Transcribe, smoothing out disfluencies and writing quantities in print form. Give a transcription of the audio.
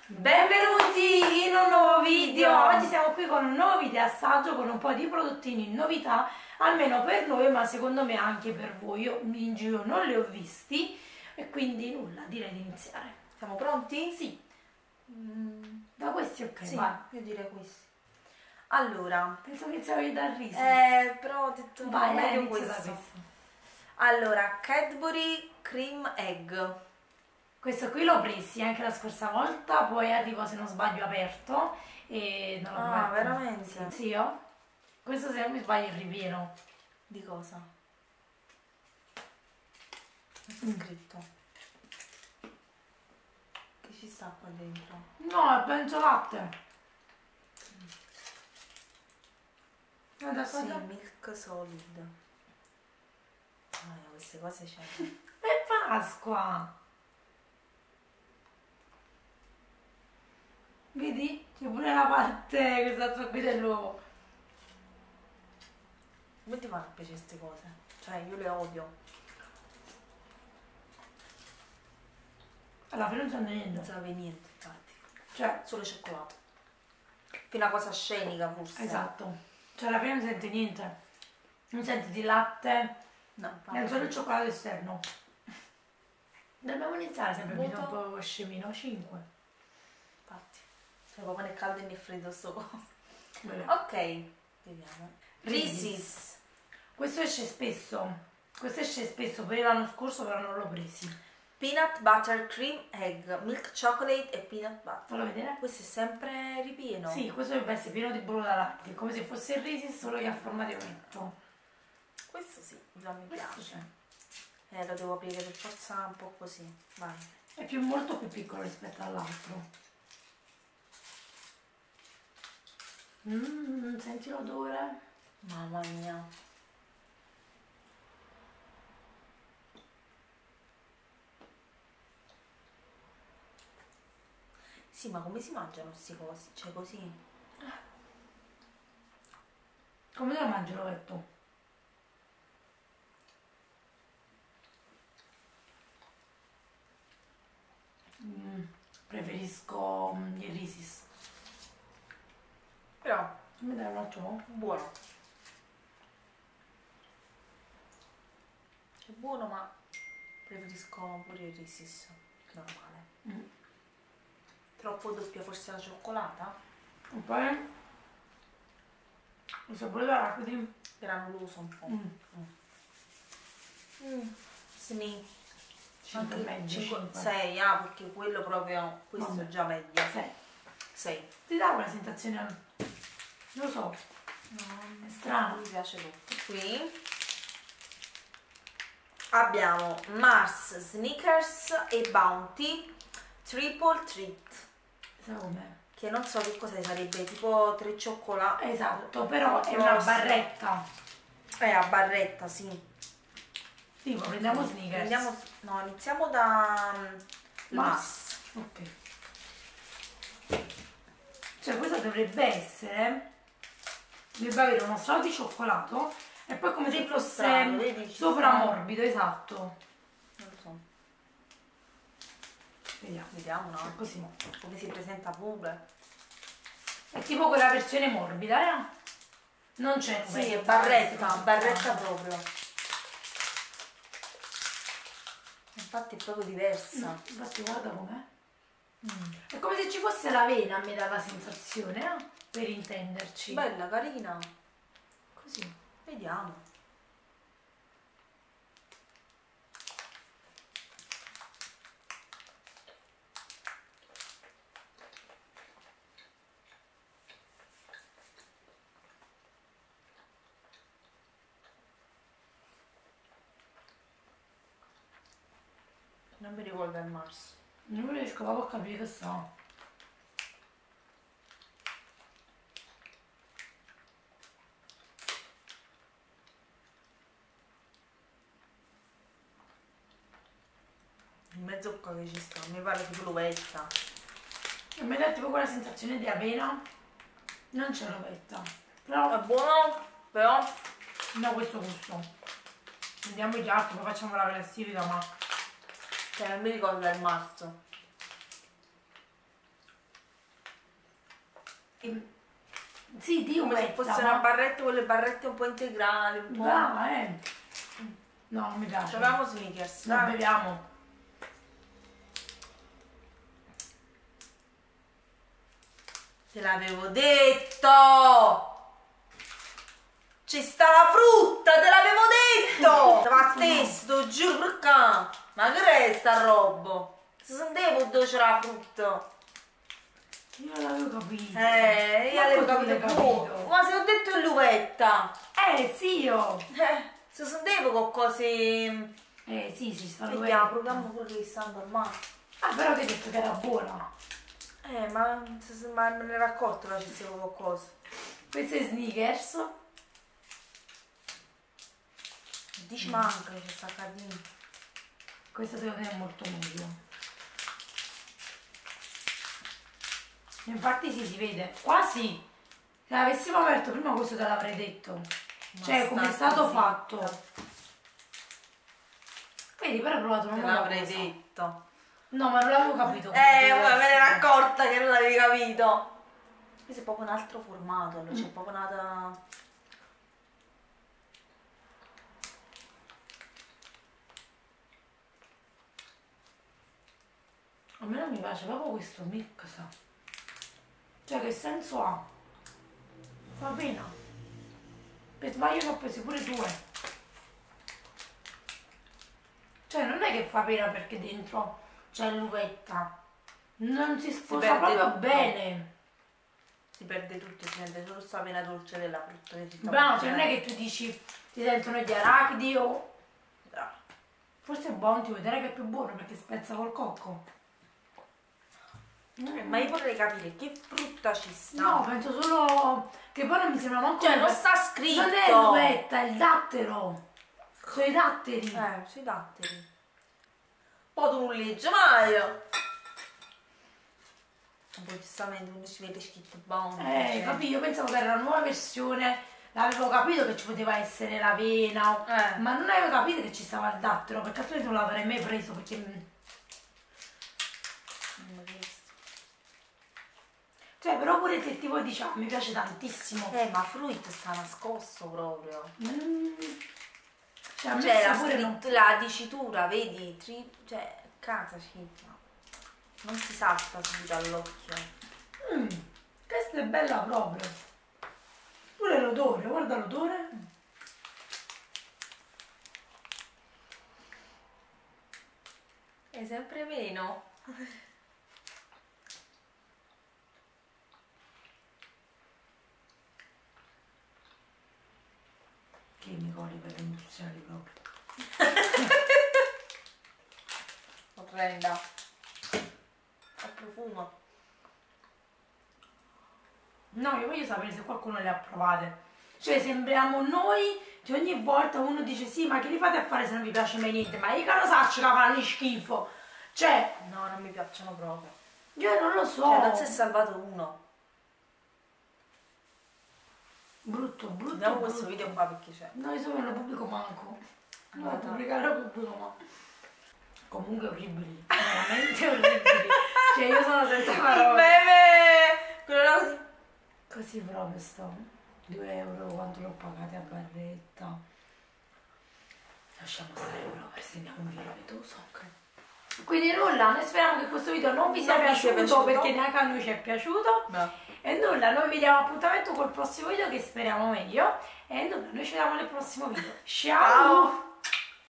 Benvenuti in un nuovo video. Oggi siamo qui con un nuovo video assaggio con un po' di prodottini in novità, almeno per noi, ma secondo me anche per voi. Io in giro non li ho visti e quindi nulla, direi di iniziare. Siamo pronti? Sì. Da questi ok, sì, vai. io direi questi. Allora, Penso che iniziavi dal riso. però ho detto vai, meglio inizia da questo. questo. Allora, Cadbury Cream Egg. Questo qui l'ho presi anche la scorsa volta, poi arrivo se non sbaglio aperto e non l'ho aperto. Veramente? Sì, io. Questo se non mi sbaglio è il ripieno. Di cosa? Cosa è scritto? Che ci sta qua dentro? No, penso latte. Adesso Sì, milk solid. Queste cose c'è. è Pasqua. Vedi? C'è pure la parte questa qui dell'uovo. Come ti fanno a piacere queste cose? Cioè, io le odio. Alla fine non c'è niente. Non sape niente, infatti. Cioè, Solo cioccolato. Più una cosa scenica, forse. esatto. Cioè alla fine non senti niente. Non senti di latte. No, È solo il cioccolato esterno. Dobbiamo iniziare sempre un video un po' scemino. 5. Infatti. Cioè, proprio né caldo né freddo sto coso. Bene. Ok, vediamo. Reese's. Questo esce spesso. Questo esce spesso, per l'anno scorso però non l'ho presi. Peanut butter cream egg, milk chocolate e peanut butter. Fallo vedere? Questo è sempre ripieno. Sì, questo dovrebbe essere pieno di burro da latte, come se fosse il Reese's solo che a forma di ometto. Questo sì, già mi Questo piace. c'è. Lo devo aprire per forza un po' così. Vai. È molto più piccolo rispetto all'altro. Senti l'odore? Mamma mia. Sì, ma come si mangiano questi cosi? Cioè così? Come te lo mangi l'ovetto? Preferisco il Reese's. Però Mi dai un attimo? buono. È buono, ma preferisco pure il Reese's normale. Troppo doppia forse la cioccolata? E poi il sapore d'arachidi Granuloso un po'. Sni. 5 e mezzo, 5. 6, perché quello proprio, questo Vabbè. è già meglio. 6. 6. Ti dà quella sensazione, non lo so, è strano. Mi piace tutto. Qui abbiamo Mars, Snickers e Bounty Triple Treat. Sai com'è? Che non so che cosa sarebbe, tipo 3 cioccolati. Esatto, però è una barretta. A barretta, sì. Tipo, prendiamo Snickers. No, iniziamo da Mars. Ok. Cioè questo dovrebbe avere uno strato di cioccolato e poi come se fosse strano, vedi, sopra morbido, esatto. Non lo so. Vediamo, no? così. Come si presenta pure. È tipo quella versione morbida, Non c'è. Sì, è barretta proprio. Infatti è proprio diversa. Infatti guarda com'è. È come se ci fosse l'avena, a me dà la sensazione, per intenderci. Bella, carina. Così. Vediamo. Non mi ricordo il Mars. Non riesco proprio a capire che so. In mezzo qua che ci sta, mi pare tipo l'uvetta. A me dà tipo quella sensazione di avena. Non c'è l'uvetta. Però È buono, però da questo gusto. Vediamo gli altri, poi facciamo la classifica, ma Cioè non mi ricordo il marzo. Sì, di come se uvetta, fosse una barretta, quelle barrette un po' integrali, un po'. Va, No, non mi piace. Proviamo Snickers, No, dai. beviamo. Te l'avevo detto! Ci sta la frutta, te l'avevo detto! Ma testo, giuro, perché? Ma che è sta roba? Se sentevo dove c'era la frutta. Io l'avevo capito. Io l'avevo capito. Ma se ho detto è l'uvetta. Sì, io. Se sentevo qualcosa. Sì, sta Vediamo, l'uvetta. proviamo quello che sta normale. Ah, però che hai detto che era buona. Ma me ne ero accorto che c'era qualcosa. Questo è Snickers. Dici manca che c'è sta carina. Questo secondo me è molto meglio. Infatti sì, si vede. Quasi. Se l'avessimo aperto prima questo te l'avrei detto. Cioè, come è stato fatto. Vedi, però ho provato una Te nuova l'avrei cosa. detto. No, ma non l'avevo capito. Me ne ero accorta che non l'avevi capito. Questo è proprio un altro formato, c'è proprio nata. A me non mi piace proprio questo mix. Cioè, che senso ha? Fa pena. Per sbaglio ne ho presi pure 2. Cioè, non è che fa pena perché dentro c'è l'uvetta. Non si sposa perde proprio tutto. bene. Si perde tutto, si sente solo sta vena dolce della frutta che si sta Bravo, cioè non è che tu dici ti sentono gli arachidi o... Bravo. Forse è buono, ti vuoi vedere che è più buono perché spezza col cocco. Ma io vorrei capire che frutta ci sta. No, penso solo che poi non mi sembra manco... Cioè, non sta scritto. Non è l'uvetta, è il dattero. Sono i datteri. Sui datteri. Poi tu non leggi mai. Poi giustamente quando ci vede scritto buono. Capito, io pensavo che era una nuova versione, l'avevo capito che ci poteva essere l'avena, ma non avevo capito che ci stava il dattero, perché altrimenti non l'avrei mai preso, perché... Cioè, però pure se tipo diciamo, mi piace tantissimo. Ma fruit sta nascosto proprio. Cioè, a me Cioè, sapore la dicitura, vedi? Cioè, casa scritto. Non si salta subito all'occhio. Questa è bella proprio. Pure l'odore, guarda l'odore. È sempre meno. Chemicali per le industriali proprio. Orrenda. A profumo. No, io voglio sapere se qualcuno le ha provate. Cioè, sembriamo noi che ogni volta uno dice sì, ma che li fate a fare se non vi piace mai niente? Ma io che lo saccio che fanno schifo. Cioè, No, non mi piacciono proprio. io non lo so. Cioè, non si è salvato uno. Brutto. Vediamo questo video qua perché c'è. No, io non lo pubblico manco. No, pubblicare lo pubblico ma. Comunque orribili. Veramente orribili. Cioè, io sono senza parole. Bebe! Quello là così. Così proprio sto. 2 euro quanto l'ho pagata a barretta. Lasciamo stare però perché andiamo un video pietoso. Quindi nulla, noi speriamo che questo video non vi sia piaciuto perché neanche a noi ci è piaciuto. No. E nulla, noi vi diamo appuntamento col prossimo video che speriamo meglio. E nulla, noi ci vediamo nel prossimo video. Ciao.